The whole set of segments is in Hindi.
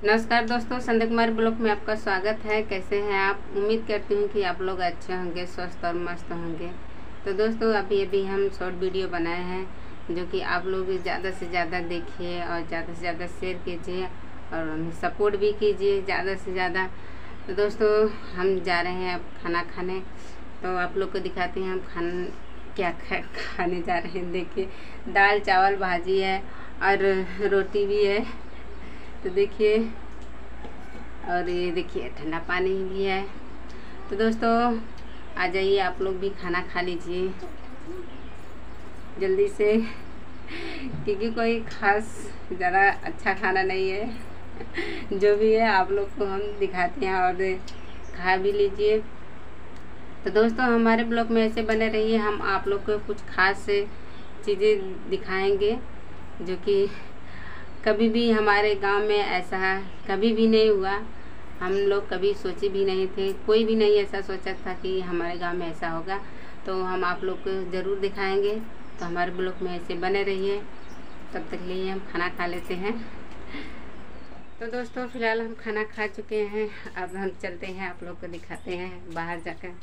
नमस्कार दोस्तों, संध्या कुमार ब्लॉग में आपका स्वागत है। कैसे हैं आप? उम्मीद करती हूँ कि आप लोग अच्छे होंगे, स्वस्थ और मस्त होंगे। तो दोस्तों अभी हम शॉर्ट वीडियो बनाए हैं जो कि आप लोग ज़्यादा से ज़्यादा देखिए और ज़्यादा से ज़्यादा शेयर कीजिए और हमें सपोर्ट भी कीजिए ज़्यादा से ज़्यादा। तो दोस्तों हम जा रहे हैं अब खाना खाने, तो आप लोग को दिखाते हैं हम क्या खाने जा रहे हैं। देखिए, दाल चावल भाजी है और रोटी भी है। तो देखिए, और ये देखिए ठंडा पानी भी है। तो दोस्तों आ जाइए, आप लोग भी खाना खा लीजिए जल्दी से, क्योंकि कोई खास ज़्यादा अच्छा खाना नहीं है। जो भी है आप लोग को हम दिखाते हैं और खा भी लीजिए। तो दोस्तों हमारे ब्लॉग में ऐसे बने रहिए, हम आप लोग को कुछ खास चीज़ें दिखाएंगे जो कि कभी भी हमारे गांव में ऐसा कभी भी नहीं हुआ। हम लोग कभी सोचे भी नहीं थे, कोई भी नहीं ऐसा सोचा था कि हमारे गांव में ऐसा होगा। तो हम आप लोग को ज़रूर दिखाएंगे। तो हमारे ब्लॉग में ऐसे बने रहिए। तब तक लिए हम खाना खा लेते हैं। तो दोस्तों फ़िलहाल हम खाना खा चुके हैं, अब हम चलते हैं, आप लोग को दिखाते हैं बाहर जाकर।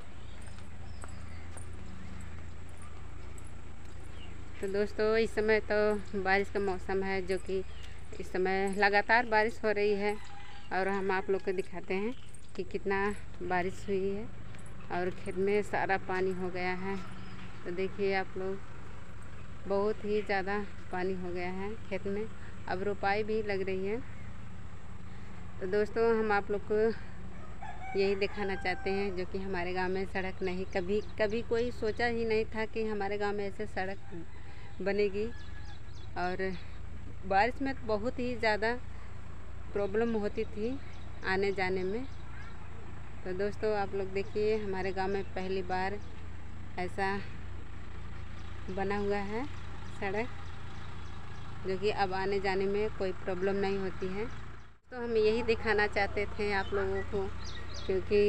तो दोस्तों इस समय तो बारिश का मौसम है, जो कि इस समय लगातार बारिश हो रही है और हम आप लोग को दिखाते हैं कि कितना बारिश हुई है और खेत में सारा पानी हो गया है। तो देखिए आप लोग, बहुत ही ज़्यादा पानी हो गया है खेत में, अब रोपाई भी लग रही है। तो दोस्तों हम आप लोग को यही दिखाना चाहते हैं जो कि हमारे गांव में सड़क नहीं, कभी कोई सोचा ही नहीं था कि हमारे गांव में ऐसे सड़क बनेगी। और बारिश में बहुत ही ज़्यादा प्रॉब्लम होती थी आने जाने में। तो दोस्तों आप लोग देखिए, हमारे गांव में पहली बार ऐसा बना हुआ है सड़क, जो कि अब आने जाने में कोई प्रॉब्लम नहीं होती है। तो हम यही दिखाना चाहते थे आप लोगों को, क्योंकि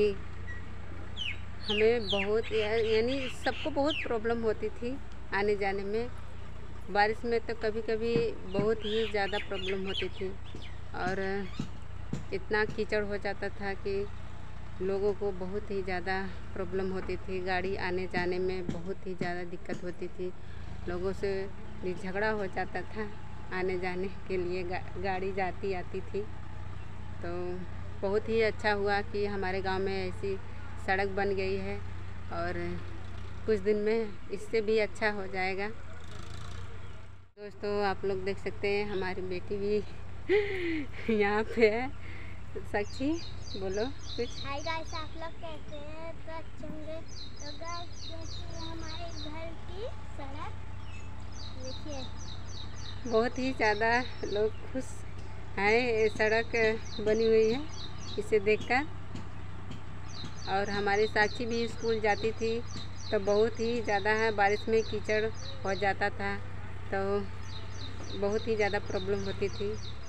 हमें बहुत यानी सबको बहुत प्रॉब्लम होती थी आने जाने में। बारिश में तो कभी कभी बहुत ही ज़्यादा प्रॉब्लम होती थी और इतना कीचड़ हो जाता था कि लोगों को बहुत ही ज़्यादा प्रॉब्लम होती थी। गाड़ी आने जाने में बहुत ही ज़्यादा दिक्कत होती थी, लोगों से भी झगड़ा हो जाता था आने जाने के लिए। गाड़ी जाती आती थी। तो बहुत ही अच्छा हुआ कि हमारे गांव में ऐसी सड़क बन गई है और कुछ दिन में इससे भी अच्छा हो जाएगा। दोस्तों आप लोग देख सकते हैं हमारी बेटी भी यहाँ पे है। साक्षी बोलो कुछ। हाय गाइस, आप लोग कैसे हैं? तो अच्छे होंगे। तो गाइस देखिए हमारे घर की सड़क देखिए, बहुत ही ज़्यादा लोग खुश हैं, ये सड़क बनी हुई है इसे देखकर। और हमारी साक्षी भी स्कूल जाती थी तो बहुत ही ज़्यादा बारिश में कीचड़ हो जाता था, तो बहुत ही ज़्यादा प्रॉब्लम होती थी।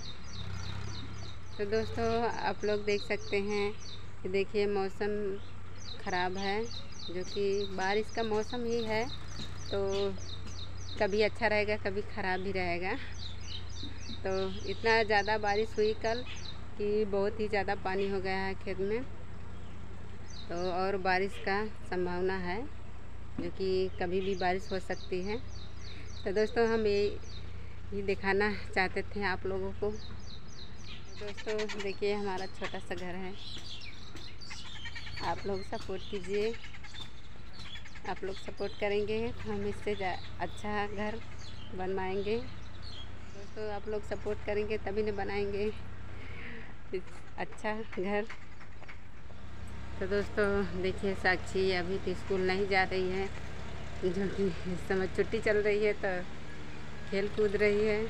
तो दोस्तों आप लोग देख सकते हैं कि देखिए मौसम ख़राब है, जो कि बारिश का मौसम ही है, तो कभी अच्छा रहेगा कभी ख़राब भी रहेगा। तो इतना ज़्यादा बारिश हुई कल कि बहुत ही ज़्यादा पानी हो गया है खेत में। तो और बारिश का संभावना है, जो कि कभी भी बारिश हो सकती है। तो दोस्तों हम ये दिखाना चाहते थे आप लोगों को। तो दोस्तों देखिए हमारा छोटा सा घर है, आप लोग सपोर्ट कीजिए। आप लोग सपोर्ट करेंगे तो हम इससे अच्छा घर बनवाएंगे। दोस्तों आप लोग सपोर्ट करेंगे तभी न बनाएंगे अच्छा घर। तो दोस्तों देखिए साक्षी अभी तो स्कूल नहीं जा रही है, जो कि इस समय छुट्टी चल रही है, तो खेल कूद रही है।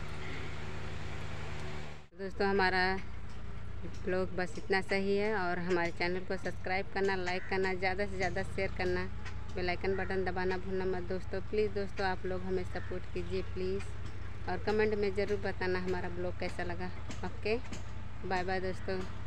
दोस्तों हमारा ब्लॉग बस इतना सही है, और हमारे चैनल को सब्सक्राइब करना, लाइक करना, ज़्यादा से ज़्यादा शेयर करना, बेल आइकन बटन दबाना भूलना मत दोस्तों। प्लीज़ दोस्तों आप लोग हमें सपोर्ट कीजिए प्लीज़, और कमेंट में ज़रूर बताना हमारा ब्लॉग कैसा लगा। ओके, बाय बाय दोस्तों।